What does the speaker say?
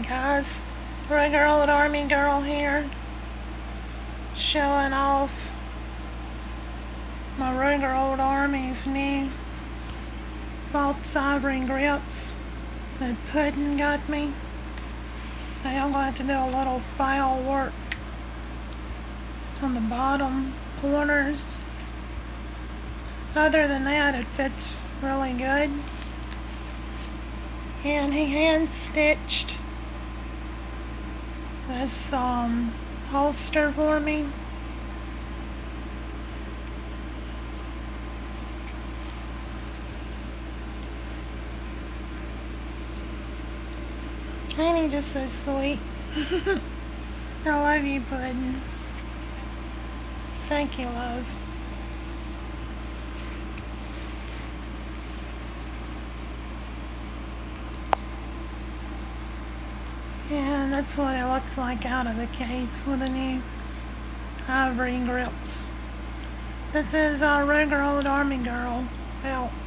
guys, regular old army girl here, showing off my regular old army's new Faux Ivory Grips that Puddin' got me. So I'm going to have to do a little file work on the bottom corners. Other than that, it fits really good. And he hand stitched this holster for me. Ain't he just so sweet? I love you, Puddin'. Thank you, love. And that's what it looks like out of the case with the new Ivory Grips. This is our regular old army girl out.